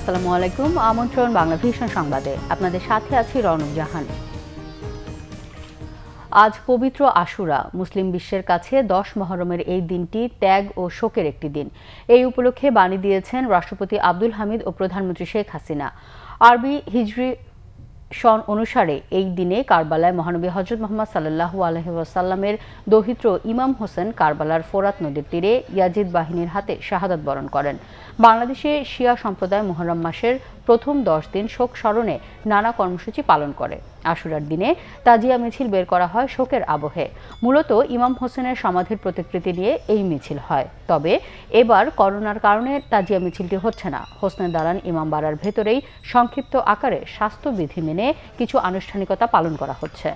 আসসালামু আলাইকুম। আমন্ত্রণ বাংলাভিশন সংবাদে। আপনাদের সাথে আছি রনক জাহান। আজ পবিত্র আশুরা। মুসলিম বিশ্বের কাছে 10 মহরমের এই দিনটি ত্যাগ ও শোকের একটি দিন। এই উপলক্ষে বাণী দিয়েছেন রাষ্ট্রপতি আব্দুল হামিদ ও প্রধানমন্ত্রী শেখ হাসিনা। আরবি হিজরি সন অনুসারে এই দিনে কারবালায় মহানবী হযরত মুহাম্মদ সাল্লাল্লাহু আলাইহি ওয়াসাল্লামের দৌহিত্র ইমাম হোসেন কারবালার ফোরাত নদীর তীরে ইয়াজিদ বাহিনীর হাতে শাহাদাত বরণ করেন। বাংলাদেশে শিয়া সম্প্রদায় মুহররম মাসের প্রথম 10 দিন শোক স্মরণে নানা কর্মসূচি পালন করে। আশুরার দিনে তাজিয়া মিছিল বের করা হয় শোকের আবহে। মূলত ইমাম হোসেনের সমাধির প্রতিকৃতি নিয়ে এই মিছিল হয়। তবে এবার করোনার কারণে তাজিয়া মিছিলটি হচ্ছে না। হোসনে দাঁড়ান ইমাম বাড়ার ভেতরেই সংক্ষিপ্ত আকারে স্বাস্থ্যবিধি মেনে কিছু আনুষ্ঠানিকতা পালন করা হচ্ছে।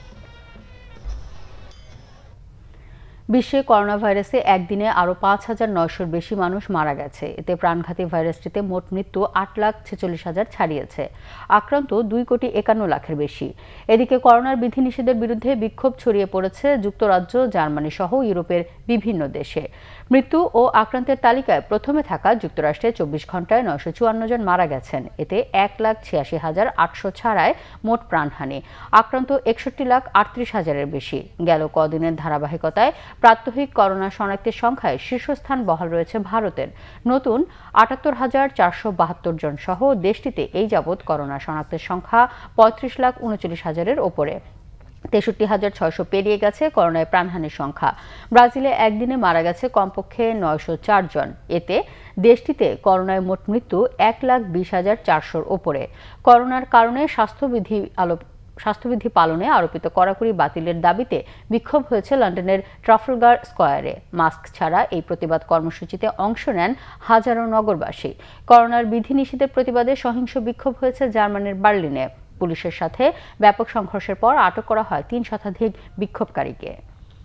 বিশ্বে করোনা ভাইরাসে একদিনে আরও 5,900-র বেশি মানুষ মারা গেছে। এতে প্রাণঘাতী ভাইরাসটিতে মোট মৃত্যু 8,46,000 ছাড়িয়েছে। আক্রান্ত 2,51,00,000-এর বেশি। এদিকে করোনার বিধিনিষেধের বিরুদ্ধে বিক্ষোভ ছড়িয়ে পড়েছে যুক্তরাজ্য, জার্মানি সহ ইউরোপের বিভিন্ন দেশে। মৃত্যু ও আক্রান্তের তালিকায় প্রথমে থাকা যুক্তরাষ্ট্রে 24 ঘন্টায় 954 জন মারা গেছেন। এতে 1,86,800 ছাড়ায় মোট প্রাণহানি। আক্রান্ত 61,38,000-এর বেশি। গেল কদিনের ধারাবাহিকতায় প্রাত্যহিক করোনা শনাক্তের সংখ্যায় শীর্ষস্থান বহাল রয়েছে ভারতের। নতুন 78,472 জন সহ দেশটিতে এই যাবৎ করোনা শনাক্তের সংখ্যা 35,39,000-এর ওপরে। 63,600 পেরিয়ে গেছে করোনায় প্রাণহানির সংখ্যা। ব্রাজিলে একদিনে মারা গেছে কমপক্ষে 904 জন। এতে দেশটিতে করোনায় মোট মৃত্যু 1,20,400-র ওপরে। করোনার কারণে স্বাস্থ্যবিধি পালনে আরোপিত কড়াকড়ি বাতিলের দাবিতে বিক্ষোভ হয়েছে লন্ডনের ট্রাফলগার স্কয়ারে। মাস্ক ছাড়া এই প্রতিবাদ কর্মসূচিতে অংশ নেন হাজারো নগরবাসী। করোনার বিধিনিষেধের প্রতিবাদে সহিংস বিক্ষোভ হয়েছে জার্মানির বার্লিনে। পুলিশের সাথে ব্যাপক সংঘর্ষের পর আটক করা হয় 3 শতাধিক বিক্ষোভকারীকে।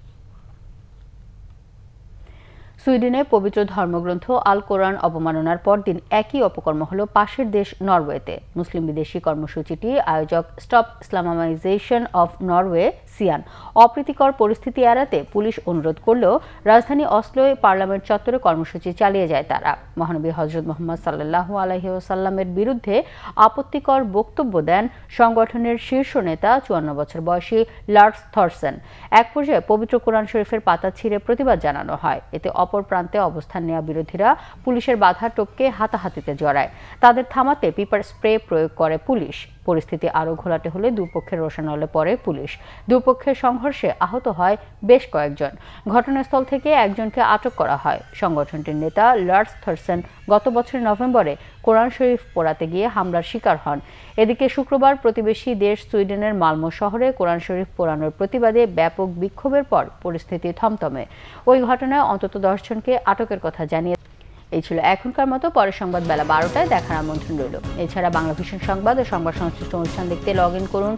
সুইডেনে পবিত্র ধর্মগ্রন্থ আল কোরআন অবমাননার পরদিন একই অপকর্ম হল পাশের দেশ নরওয়েতে। মুসলিম বিদেশি কর্মসূচিটি আয়োজক stop Islamisation of Norway SIAN অপ্রীতিকর পরিস্থিতি এড়াতে পুলিশ অনুরোধ করলেও রাজধানী অসলোয় পার্লামেন্ট চত্বরে কর্মসূচি চালিয়ে যায় তারা। মহানবী হযরত মুহাম্মদ সাল্লাল্লাহু আলাইহি ওয়াসাল্লামের বিরুদ্ধে আপত্তিকর বক্তব্য দেন সংগঠনের শীর্ষ নেতা 54 বছর বয়সী লার্স থরসেন। এক পর্যায়ে পবিত্র কোরআন শরীফের পাতা ছিঁড়ে প্রতিবাদ জানানো হয়। এতে অপর প্রান্তে অবস্থান নেওয়া বিরোধীরা পুলিশের বাধা টপকে হাতাহাতিতে জড়ায়। তাদের থামাতে পেপার স্প্রে প্রয়োগ করে পুলিশ। পরিস্থিতি আরও ঘোলাটে হলে দুপক্ষের রোষানলে পড়ে পুলিশ। দুপক্ষের সংঘর্ষে আহত হয় বেশ কয়েকজন। ঘটনাস্থল থেকে একজনকে আটক করা হয়। সংগঠনটির নেতা লার্স থরসেন গত বছরের নভেম্বরে কোরআন শরীফ পোড়াতে গিয়ে হামলার শিকার হন। এদিকে শুক্রবার প্রতিবেশী দেশ সুইডেনের মালমো শহরে কোরআন শরীফ পোড়ানোর প্রতিবাদে ব্যাপক বিক্ষোভের পর পরিস্থিতি থমথমে। ওই ঘটনায় অন্তত 10 জনকে আটকের কথা জানিয়ে। এই ছিল এখনকার মতো। পরের সংবাদ বেলা 12টায় দেখার আমন্ত্রণ রইল। এছাড়া বাংলাভিশন সংবাদ ও সংবাদ সংশ্লিষ্ট অনুষ্ঠান দেখতে লগ ইন করুন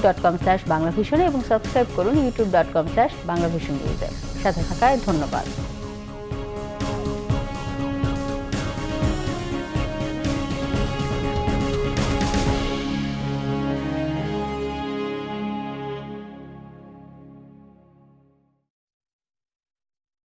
facebook.com/বাংলাভিশনে এবং সাবস্ক্রাইব করুন youtube.com/বাংলাভিশন নিউজে। সাথে থাকায় ধন্যবাদ।